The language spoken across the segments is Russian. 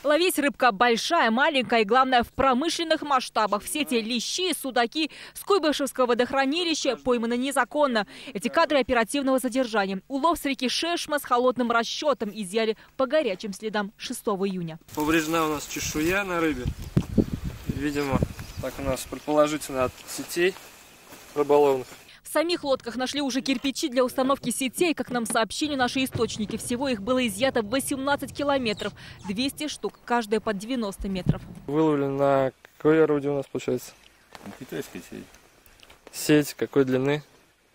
Ловить рыбка большая, маленькая и, главное, в промышленных масштабах. Все эти лещи, судаки с Куйбышевского водохранилища пойманы незаконно. Эти кадры оперативного задержания. Улов с реки Шешма с холодным расчетом изъяли по горячим следам 6 июня. Повреждена у нас чешуя на рыбе. Видимо, так у нас предположительно от сетей рыболовных. В самих лодках нашли уже кирпичи для установки сетей. Как нам сообщили наши источники, всего их было изъято 18 километров. 200 штук, каждая под 90 метров. Выловлен на какой орудие у нас получается? Китайская сеть. Сеть какой длины?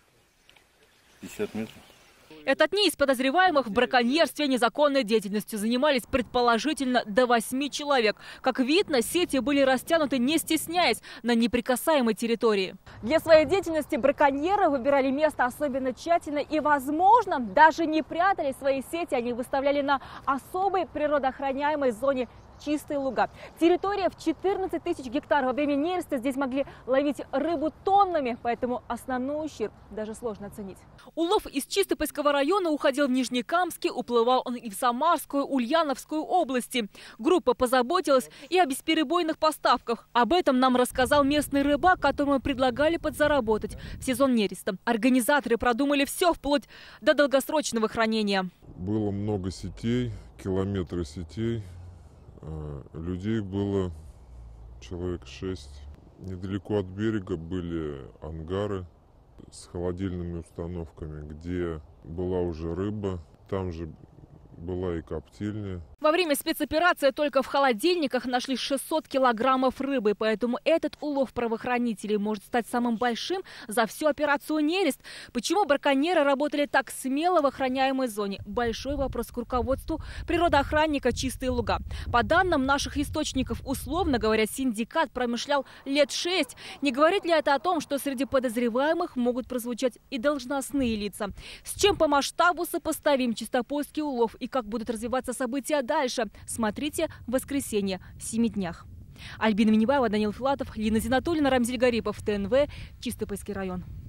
50 метров. Этот НИИ из подозреваемых в браконьерстве незаконной деятельностью занимались предположительно до 8 человек. Как видно, сети были растянуты, не стесняясь, на неприкасаемой территории. Для своей деятельности браконьеры выбирали место особенно тщательно и, возможно, даже не прятали свои сети. Они выставляли на особой природоохраняемой зоне Чистые Луга. Территория в 14 тысяч гектаров. Во время нереста здесь могли ловить рыбу тоннами, поэтому основной ущерб даже сложно оценить. Улов из Чистопольского района уходил в Нижнекамский, уплывал он и в Самарскую, Ульяновскую области. Группа позаботилась и о бесперебойных поставках. Об этом нам рассказал местный рыбак, которому предлагали подзаработать в сезон нереста. Организаторы продумали все вплоть до долгосрочного хранения. Было много сетей, километры сетей. Людей было человек 6. Недалеко от берега были ангары с холодильными установками, где была уже рыба. Там же была и коптильня. Во время спецоперации только в холодильниках нашли 600 килограммов рыбы, поэтому этот улов правоохранителей может стать самым большим за всю операцию «Нерест». Почему браконьеры работали так смело в охраняемой зоне? Большой вопрос к руководству природоохранника «Чистые Луга». По данным наших источников, условно говоря, синдикат промышлял лет 6. Не говорит ли это о том, что среди подозреваемых могут прозвучать и должностные лица? С чем по масштабу сопоставим чистопольский улов и как будут развиваться события дальше? Смотрите в воскресенье в 7 днях. Альбина Минибаева, Даниил Филатов, Лина Зинатуллина, Рамзиль Гарипов, ТНВ, Чистопольский район.